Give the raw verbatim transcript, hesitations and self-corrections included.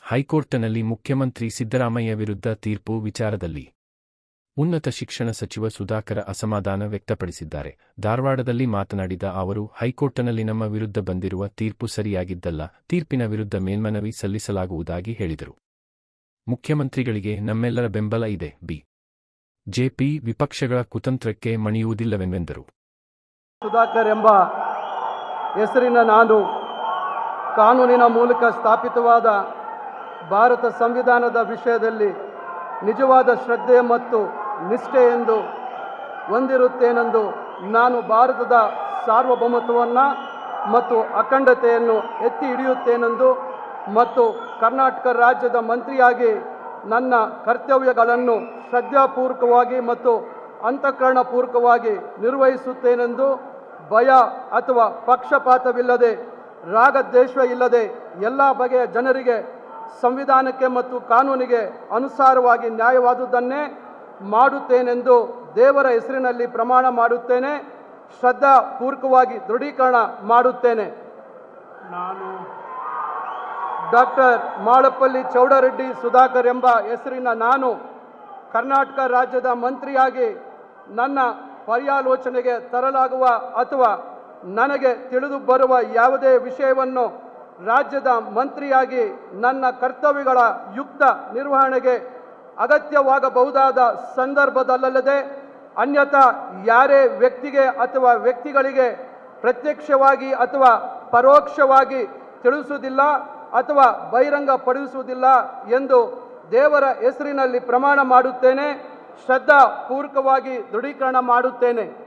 ಹೈಕೋರ್ಟ್ನಲ್ಲಿ ಮುಖ್ಯಮಂತ್ರಿ ಸಿದ್ದರಾಮಯ್ಯ ವಿರುದ್ಧ ತೀರ್ಪು ವಿಚಾರದಲ್ಲಿ ಉನ್ನತ ಶಿಕ್ಷಣ ಸಚಿವ ಸುಧಾಕರ ಅಸಮಾಧಾನ ವ್ಯಕ್ತಪಡಿಸಿದ್ದಾರೆ. ಧಾರವಾಡದಲ್ಲಿ ಮಾತನಾಡಿದ ಅವರು, ಹೈಕೋರ್ಟ್ನಲ್ಲಿ ನಮ್ಮ ವಿರುದ್ಧ ಬಂದಿರುವ ತೀರ್ಪು ಸರಿಯಾಗಿದ್ದಲ್ಲ, ತೀರ್ಪಿನ ವಿರುದ್ಧ ಮೇಲ್ಮನವಿ ಸಲ್ಲಿಸಲಾಗುವುದಾಗಿ ಹೇಳಿದರು. ಮುಖ್ಯಮಂತ್ರಿಗಳಿಗೆ ನಮ್ಮೆಲ್ಲರ ಬೆಂಬಲ ಇದೆ. ಬಿ ಜೆಪಿ ವಿಪಕ್ಷಗಳ ಕುತಂತ್ರಕ್ಕೆ ಮಣಿಯುವುದಿಲ್ಲವೆಂದರು. ಸುಧಾಕರ್ ಎಂಬ ಹೆಸರಿನ ನಾನು ಕಾನೂನಿನ ಮೂಲಕ ಸ್ಥಾಪಿತವಾದ ಭಾರತ ಸಂವಿಧಾನದ ವಿಷಯದಲ್ಲಿ ನಿಜವಾದ ಶ್ರದ್ಧೆ ಮತ್ತು ನಿಷ್ಠೆಯೆಂದು ಹೊಂದಿರುತ್ತೇನೆಂದು ನಾನು ಭಾರತದ ಸಾರ್ವಭೌಮತ್ವವನ್ನು ಮತ್ತು ಅಖಂಡತೆಯನ್ನು ಎತ್ತಿ ಹಿಡಿಯುತ್ತೇನೆಂದು ಮತ್ತು ಕರ್ನಾಟಕ ರಾಜ್ಯದ ಮಂತ್ರಿಯಾಗಿ ನನ್ನ ಕರ್ತವ್ಯಗಳನ್ನು ಶ್ರದ್ಧಾಪೂರ್ವಕವಾಗಿ ಮತ್ತು ಅಂತಃಕರಣಪೂರ್ವಕವಾಗಿ ನಿರ್ವಹಿಸುತ್ತೇನೆಂದು ಭಯ ಅಥವಾ ಪಕ್ಷಪಾತವಿಲ್ಲದೆ ರಾಗದ್ವೇಷ ಇಲ್ಲದೆ ಎಲ್ಲ ಬಗೆಯ ಜನರಿಗೆ ಸಂವಿಧಾನಕ್ಕೆ ಮತ್ತು ಕಾನೂನಿಗೆ ಅನುಸಾರವಾಗಿ ನ್ಯಾಯವಾದುದನ್ನೇ ಮಾಡುತ್ತೇನೆಂದು ದೇವರ ಹೆಸರಿನಲ್ಲಿ ಪ್ರಮಾಣ ಮಾಡುತ್ತೇನೆ. ಶ್ರದ್ಧಾಪೂರ್ವಕವಾಗಿ ದೃಢೀಕರಣ ಮಾಡುತ್ತೇನೆ. ನಾನು ಡಾಕ್ಟರ್ ಮಾಳಪ್ಪಳ್ಳಿ ಚೌಡರೆಡ್ಡಿ ಸುಧಾಕರ್ ಎಂಬ ಹೆಸರಿನ ನಾನು ಕರ್ನಾಟಕ ರಾಜ್ಯದ ಮಂತ್ರಿಯಾಗಿ ನನ್ನ ಪರ್ಯಾಲೋಚನೆಗೆ ತರಲಾಗುವ ಅಥವಾ ನನಗೆ ತಿಳಿದು ಬರುವ ಯಾವುದೇ ವಿಷಯವನ್ನು ರಾಜ್ಯದ ಮಂತ್ರಿಯಾಗಿ ನನ್ನ ಕರ್ತವ್ಯಗಳ ಯುಕ್ತ ನಿರ್ವಹಣೆಗೆ ಅಗತ್ಯವಾಗಬಹುದಾದ ಸಂದರ್ಭದಲ್ಲದೆ ಅನ್ಯಥಾ ಯಾರೇ ವ್ಯಕ್ತಿಗೆ ಅಥವಾ ವ್ಯಕ್ತಿಗಳಿಗೆ ಪ್ರತ್ಯಕ್ಷವಾಗಿ ಅಥವಾ ಪರೋಕ್ಷವಾಗಿ ತಿಳಿಸುವುದಿಲ್ಲ ಅಥವಾ ಬಹಿರಂಗಪಡಿಸುವುದಿಲ್ಲ ಎಂದು ದೇವರ ಹೆಸರಿನಲ್ಲಿ ಪ್ರಮಾಣ ಮಾಡುತ್ತೇನೆ. ಶ್ರದ್ಧಾಪೂರ್ವಕವಾಗಿ ದೃಢೀಕರಣ ಮಾಡುತ್ತೇನೆ.